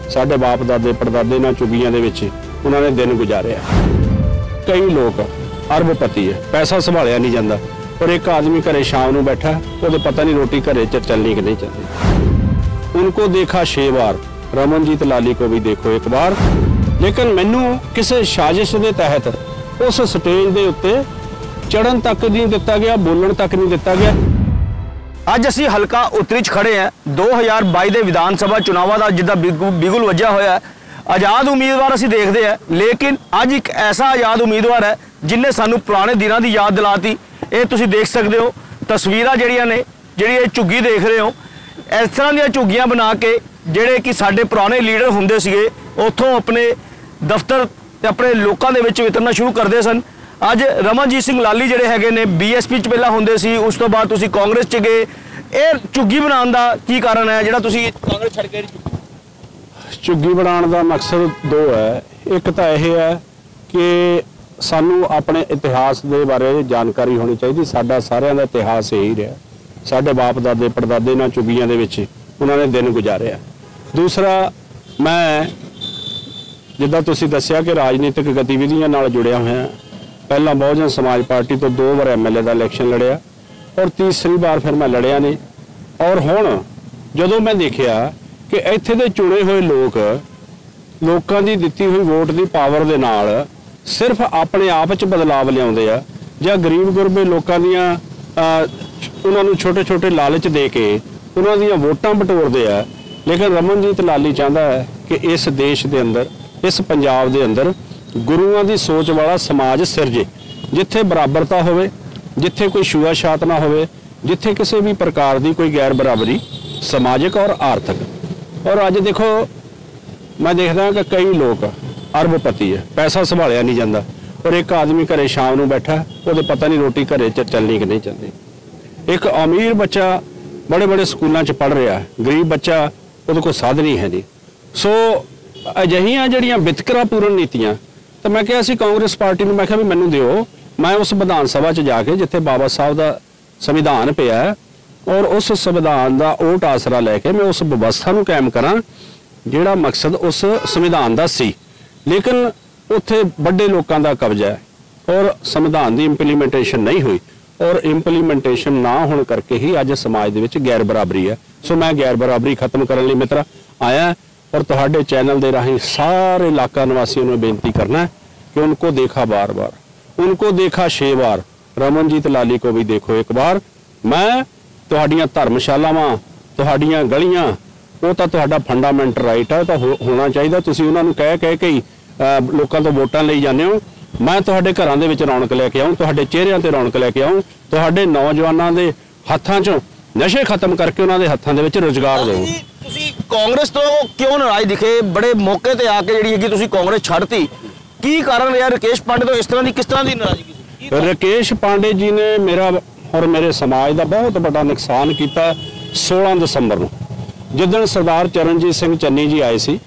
साडे बाप दादे परदादे ना चुगियां दे विच उन्होंने दिन गुजारे। कई लोग अरबपति है, पैसा संभालिया नहीं जाता, और एक आदमी घरे शाम को बैठा, वो पता नहीं रोटी घरे चलनी कि नहीं चलनी। उनको देखा 6 बार, रमनजीत लाली को भी देखो एक बार। लेकिन मैनू किसी साजिश के तहत उस स्टेज के उत्ते चढ़न तक नहीं दिता गया, बोलन तक नहीं दिता गया। अज असी हल्का उत्तरी च खड़े हैं। 2022 के विधान सभा चुनावों का जिदा बिगुल वजह होया है, आज़ाद उम्मीदवार असी देखते हैं, लेकिन अज एक ऐसा आज़ाद उम्मीदवार है जिन्हें सानू पुराने दिनों की याद दिलाती। ये तुसी देख सकते हो तस्वीरां जड़ियां ने, जिहड़ी झुग्गी देख रहे हो, इस तरह दी झुग्गियां बना के जिहड़े कि साडे पुराने लीडर हुंदे सीगे उत्थों अपने दफ्तर ते अपने लोकां दे विच वितरना शुरू करते सन। अज रमनजीत सिंह लाली जिहड़े हैगे ने BSP च पहला हुंदे सी, उस तो बाद तुसी कांग्रेस च गए। ये झुग्गी बनाने का की कारण है जिहड़ा तुसी कांग्रेस छड्ड के? झुग्गी बनाने का मकसद 2 है। एक तो यह है कि सानू अपने इतिहास के बारे जानकारी होनी चाहिए। साडा सारिਆਂ ਦਾ इतिहास यही रहा, साडे बाप दादे परदादे ना चुगियां दे विच उन्होंने दिन गुजारे। दूसरा, मैं जिद्दां तुसीं दस्सिया कि राजनीतिक गतिविधियां नाल जुड़िया होया। पहला बहुजन समाज पार्टी तो 2 बार MLA का इलैक्शन लड़िया, और तीसरी बार फिर मैं लड़िया नहीं। और हुण जदों मैं देखिया कि इत्थे दे चुने हुए लोकां दी दित्ती हुई वोट की पावर दे नाल सिर्फ अपने आप च बदलाव लियाउंदे आ, जां गरीब गुरबे लोकां दियां उन्हां नूं छोटे छोटे लालच दे के उन्हां दियां वोटां बटोरदे आ। लेकिन रमनजीत लाली चाहता है कि इस देश के अंदर, इस पंजाब के अंदर गुरुआं दी सोच वाला समाज सिरजे, जिथे बराबरता होवे, जिथे कोई छूआछात ना होवे, जिथे किसी भी प्रकार की कोई गैर बराबरी समाजिक और आर्थिक। और अज देखो मैं देखदा कि कई लोग अरबपति है, पैसा संभालिया नहीं जाता, और एक आदमी घरे शाम को बैठा, वो पता नहीं रोटी घरे चलनी कि नहीं चलनी। एक अमीर बच्चा बड़े बड़े स्कूलों च पढ़ रहा है, गरीब बच्चा वो कोई साधन ही है नहीं। सो अजिहियां जिहड़ियां वितकरापूर्ण नीतियां, तो मैं कहा कांग्रेस पार्टी में, मैं कहा भी मैनू दिओ, मैं उस विधान सभा च जाके जिथे बाबा साहब का संविधान पिया है, और उस संविधान का ओट आसरा लैके मैं उस व्यवस्था को कायम करा जिहड़ा मकसद उस संविधान का सी। लेकिन उत्थे बड़े लोगों का कब्जा है, और संविधान की इंप्लीमेंटेशन नहीं हुई, और इंप्लीमेंटेशन ना होने करके ही अज समाज दे विच गैर बराबरी है। सो मैं गैर बराबरी खत्म करने लई मित्रा आया, और तुहाडे चैनल के राही सारे इलाका निवासियों में बेनती करना है कि उनको देखा बार बार, उनको देखा 6 बार, रमनजीत लाली को भी देखो एक बार। मैं तुहाडियां धर्मशालावां, तुहाडियां गलियां, वो तो तुहाडा फंडामेंटल राइट है, तो होना चाहिए। तुसीं उन्हां नूं कह के ही लोकां तो वोटां लई जांदे हो। मैं तुहाडे घरां दे विच रौनक लैके आऊँ, तुहाडे चेहरिਆਂ ते रौनक लैके आऊँ, तुहाडे नौजवानों के हत्थां 'चों नशे खत्म करके उन्हां दे हत्थां दे विच रोजगार देवो। तुसीं कांग्रेस तो क्यों नाराज दिखे? बड़े मौके ते आके जिहड़ी हैगी तुसीं कांग्रेस छड्डती, की कारण रहा? राकेश पांडे तो इस तरह की किस तरह की नाराजगी? राकेश पांडे जी ने मेरा और मेरे समाज का बहुत बड़ा नुकसान किया। 16 दसंबर को जिदन सरदार चरणजीत सिंह चन्नी जी आए सी,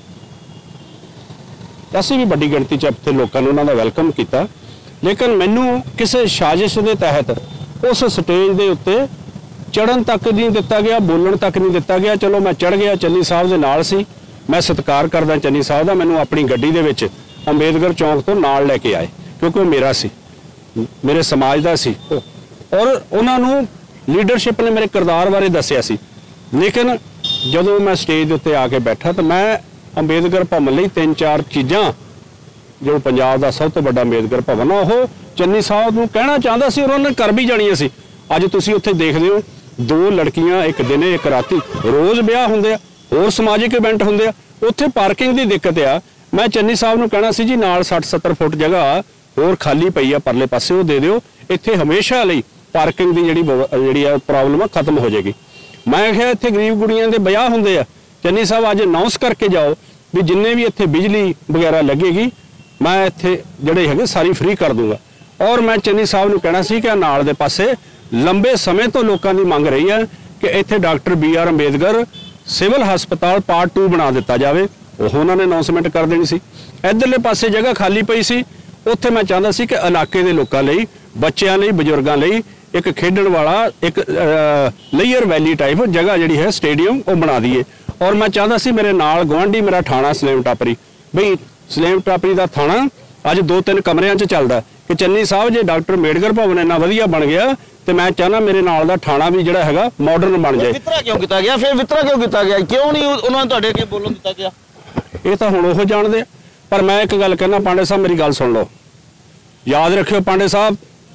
असीं भी बड़ी गिणती च इत्थे लोकां ने उन्हां दा वेलकम किया। लेकिन मैनू किसी साजिश के तहत उस स्टेज के उत्ते चढ़न तक नहीं दिता गया, बोलन तक नहीं दिता गया। चलो मैं चढ़ गया, चन्नी साहब के नाल सी, मैं सत्कार करदा चन्नी साहब का। मैनू अपनी गड्डी दे विच अंबेदकर चौंक तो नाल लैके आए, क्योंकि मेरा सी, मेरे समाज का सी, और उन्होंने लीडरशिप ने मेरे किरदार बारे दस्सिया सी। लेकिन जदों मैं स्टेज उत्ते आके बैठा, तो मैं अंबेदकर भवन लई 3-4 चीज़ां, जो पंजाब का सब तो बड़ा अंबेदकर भवन आ, वो चन्नी साहब को कहना चाहता सी, और उन्होंने कर भी जानिया सी। अज तुसीं उत्थे देखदे हो 2 लड़कियां एक दिने एक राती, रोज़ ब्याह हुंदे आ, होर समाजिक इवेंट हुंदे आ, उत्थे पार्किंग की दिक्कत आ। मैं चन्नी साहब को कहना सी जी नाल 60-70 फुट जगह होर खाली पई आ परले पासे, वो दे दिओ, इत्थे हमेशा लई पार्किंग की जिहड़ी प्रॉब्लम खत्म हो जाएगी। मैं कहा इत्थे गरीब कुड़ियां दे ब्याह हुंदे आ, चन्नी साहब अज अनाउंस करके जाओ भी जिन्ने भी इत्थे बिजली वगैरह लगेगी मैं इत्थे जिहड़े हैगे सारी फ्री कर दूंगा। और मैं चन्नी साहब को कहना सी कि नाल दे पासे लंबे समय तो लोगों की मंग रही है कि इत्थे डॉक्टर BR अंबेदकर सिविल हस्पताल पार्ट 2 बना दिता जाए, उन्होंने अनाउंसमेंट कर देनी सी। इधरले पासे जगह खाली पई सी, उत्थे मैं चाहता सी कि इलाके के लोगों लई, बच्चों लई, बजुर्गों लई एक खेडण वाला एक लेयर वैली टाइप जगह जिहड़ी है स्टेडियम वो बना दीए। ਔਰ ਮੈਂ ਚਾਹੁੰਦਾ ਸੀ ਮੇਰੇ ਨਾਲ ਗੁਆਂਢੀ ਮੇਰਾ ਥਾਣਾ ਸਲੇਮ ਟਾਪਰੀ, ਬਈ ਸਲੇਮ ਟਾਪਰੀ ਦਾ ਥਾਣਾ ਅੱਜ 2-3 ਕਮਰਿਆਂ 'ਚ ਚੱਲਦਾ ਕਿ ਚੰਨੀ ਸਾਹਿਬ ਜੇ ਡਾਕਟਰ ਅੰਬੇਡਕਰ ਭਵਨ ਇੰਨਾ ਵਧੀਆ ਬਣ ਗਿਆ ਤੇ ਮੈਂ ਚਾਹੁੰਦਾ ਮੇਰੇ ਨਾਲ ਦਾ ਥਾਣਾ ਵੀ ਜਿਹੜਾ ਹੈਗਾ ਮਾਡਰਨ ਬਣ ਜਾਏ। ਵਿਤਰਾ ਕਿਉਂ ਕੀਤਾ ਗਿਆ? ਫਿਰ ਵਿਤਰਾ ਕਿਉਂ ਕੀਤਾ ਗਿਆ? ਕਿਉਂ ਨਹੀਂ ਉਹਨਾਂ ਨੂੰ ਤੁਹਾਡੇ ਅੱਗੇ ਬੋਲਣ ਦਿੱਤਾ ਗਿਆ? ਇਹ ਤਾਂ ਹੁਣ ਉਹ ਜਾਣਦੇ ਆ, ਪਰ ਮੈਂ ਇੱਕ ਗੱਲ ਕਹਿਣਾ ਪਾਂਡੇ ਸਾਹਿਬ, ਮੇਰੀ ਗੱਲ ਸੁਣ ਲਓ, ਯਾਦ ਰੱਖਿਓ ਪਾਂਡੇ ਸਾਹਿਬ,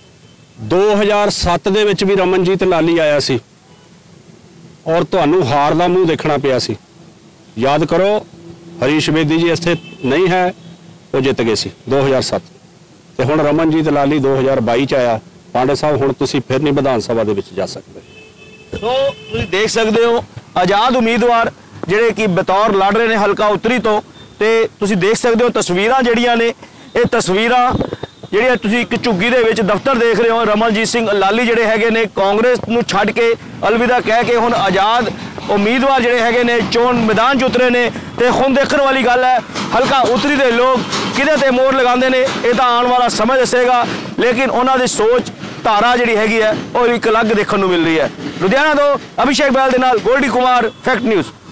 2007 ਦੇ ਵਿੱਚ ਵੀ ਰਮਨਜੀਤ ਲਾਲੀ ਆਇਆ ਸੀ ਔਰ ਤੁਹਾਨੂੰ ਹਾਰ ਦਾ ਮੂੰਹ ਦੇਖਣਾ ਪਿਆ ਸੀ। ਯਾਦ ਕਰੋ, ਹਰੀਸ਼ ਬੇਦੀ ਜੀ ਇੱਥੇ ਨਹੀਂ ਹੈ, ਉਹ ਜਿੱਤ ਗਏ ਸੀ 2007 ਤੇ ਹੁਣ ਰਮਨਜੀਤ ਲਾਲੀ 2022 ਚ ਆਇਆ। ਪਾਂਡੇ ਸਾਹਿਬ ਹੁਣ ਤੁਸੀਂ ਫਿਰ ਨਹੀਂ ਵਿਧਾਨ ਸਭਾ ਦੇ ਵਿੱਚ ਜਾ ਸਕਦੇ। ਸੋ ਤੁਸੀਂ ਦੇਖ ਸਕਦੇ ਹੋ ਆਜ਼ਾਦ ਉਮੀਦਵਾਰ ਜਿਹੜੇ ਕਿ ਬਤੌਰ ਲੜ ਰਹੇ ਨੇ ਹਲਕਾ ਉੱਤਰੀ ਤੋਂ, ਤੇ ਤੁਸੀਂ ਦੇਖ ਸਕਦੇ ਹੋ ਤਸਵੀਰਾਂ ਜਿਹੜੀਆਂ ਨੇ, ਇਹ ਤਸਵੀਰਾਂ ਜਿਹੜੀਆਂ ਤੁਸੀਂ ਇੱਕ ਝੁੱਗੀ ਦੇ ਵਿੱਚ ਦਫ਼ਤਰ ਦੇਖ ਰਹੇ ਹੋ। ਰਮਨਜੀਤ ਸਿੰਘ ਲਾਲੀ ਜਿਹੜੇ ਹੈਗੇ ਨੇ ਕਾਂਗਰਸ ਨੂੰ ਛੱਡ ਕੇ ਅਲਵਿਦਾ ਕਹਿ ਕੇ ਹੁਣ ਆਜ਼ਾਦ ਉਮੀਦਵਾਰ ਜਿਹੜੇ ਹੈਗੇ ਨੇ ਚੋਣ ਮੈਦਾਨ 'ਚ ਉਤਰੇ ਨੇ। ਤੇ ਹੁਣ ਦੇਖਣ ਵਾਲੀ ਗੱਲ ਹੈ ਹਲਕਾ ਉੱਤਰੀ ਦੇ ਲੋਕ ਕਿਹਦੇ ਤੇ ਮੋਹਰ ਲਗਾਉਂਦੇ ਨੇ, ਇਹ ਤਾਂ ਆਉਣ ਵਾਲਾ ਸਮਾਂ ਦੱਸੇਗਾ। ਲੇਕਿਨ ਉਹਨਾਂ ਦੀ ਸੋਚ ਧਾਰਾ ਜਿਹੜੀ ਹੈਗੀ ਹੈ ਉਹ ਇੱਕ ਅਲੱਗ ਦੇਖਣ ਨੂੰ ਮਿਲ ਰਹੀ ਹੈ। ਲੁਧਿਆਣਾ ਤੋਂ ਅਭਿਸ਼ੇਕ ਬੈਲ ਦੇ ਨਾਲ ਗੋਲਡੀ ਕੁਮਾਰ, ਫੈਕਟ ਨਿਊਜ਼।